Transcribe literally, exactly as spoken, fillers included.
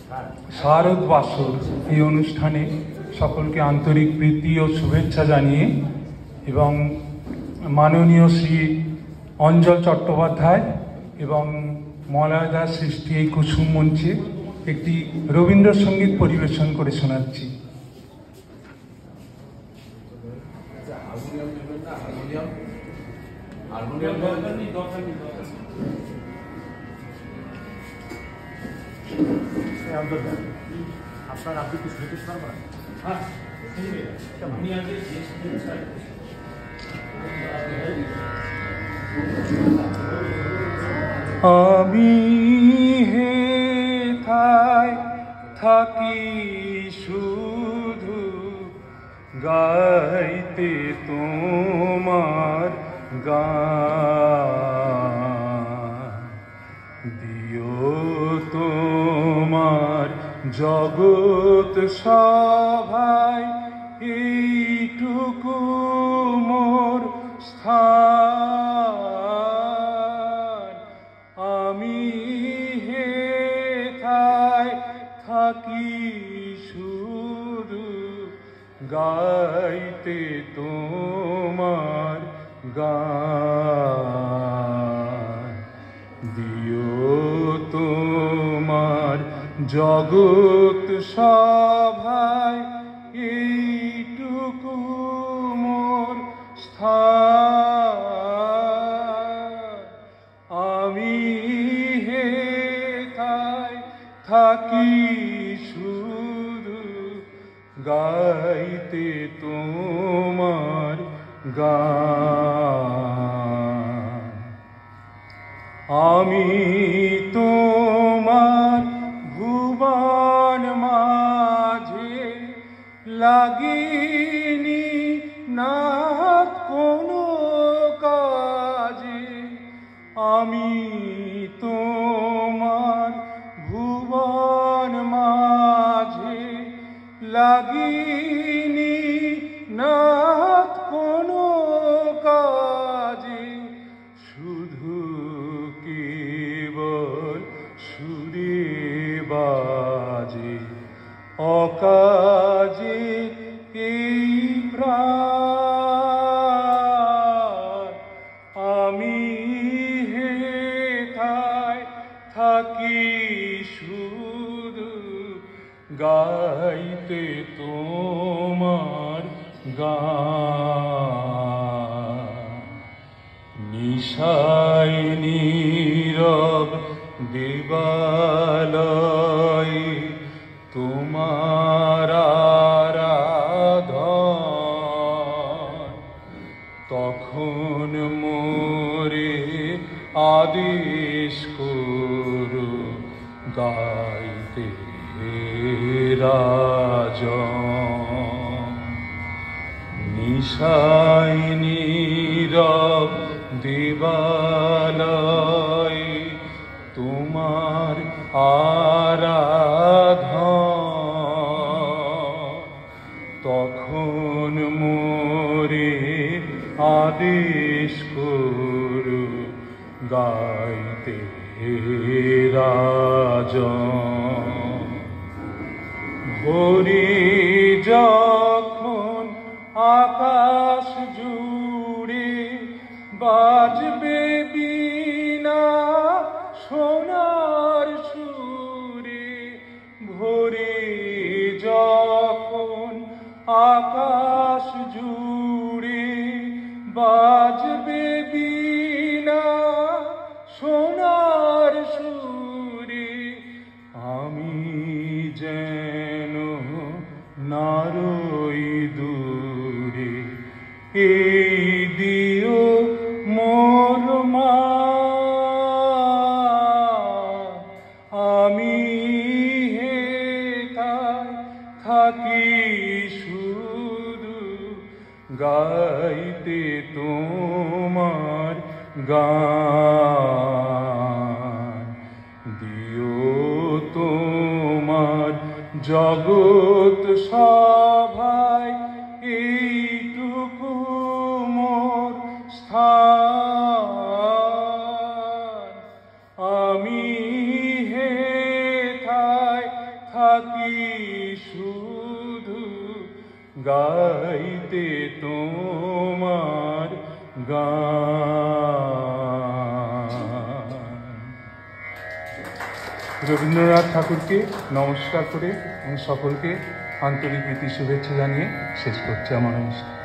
শারদ বাসর এই অনুষ্ঠানে সকলকে আন্তরিক প্রীতি ও শুভেচ্ছা জানিয়ে এবং মাননীয় শ্রী অঞ্জল চট্টোপাধ্যায় এবং মলয় দাস সৃষ্টি এই কুসুম মঞ্চে একটি রবীন্দ্রসঙ্গীত পরিবেশন করে শোনাচ্ছি। আপনার আপনি কি শুনতে পারবেন? হ্যাঁ, আমি হেথায় থাকি শুধু গাইতে তোমার গান, দিও তোমার জগৎ সভায় এইটুকু মোর স্থান। আমি হেথায় থাকি শুধু গাইতে তোমার গান, দিও তোমার জগৎ সভায় এইটুকু মোর স্থান। আমি হেথায় থাকি শুধু গাইতে তোমার গান। আমি তোমার ভুবন মাঝে লাগিনি নাথ কোনো কাজে, আমি তোমার ভুবন মাঝে লাগিনি নাথ কোনো কাজে, শুধু কেবল সুরে বাজে অকাজে এই প্রাণ। আমি হেথায় থাকি শুধু গাইতে তোমার গান। নিশায় নীরব দেবালয়ে তোমার আরাধন, তখন মোরে আদেশ করো গাইতে রাজন। নিশায় নীরব দেবালয়ে তোমার আরাধন, তখন মোরে আদেশ করো গাইতে রাজন। ভোরে যখন আকাশ জুড়ে বাজবে বীণা সোনার সুরে, ভোরে যখন আকাশ জুড়ে বাজবে বীণা সোনার সুরে, আমি যেন নারই দূরে এই দিও মোর মান। আমি হেথায় থাকি শুধু গাইতে তোমার গান, দিও তোমার জগৎ সভায় এইটুকু মোর স্থান। আমি হেথায় থাকি শুধু গাইতে তোমার গান। রবীন্দ্রনাথ ঠাকুরকে নমস্কার করে এবং সকলকে আন্তরিক প্রীতি শুভেচ্ছা জানিয়ে শেষ করছি আমার অনুষ্ঠান।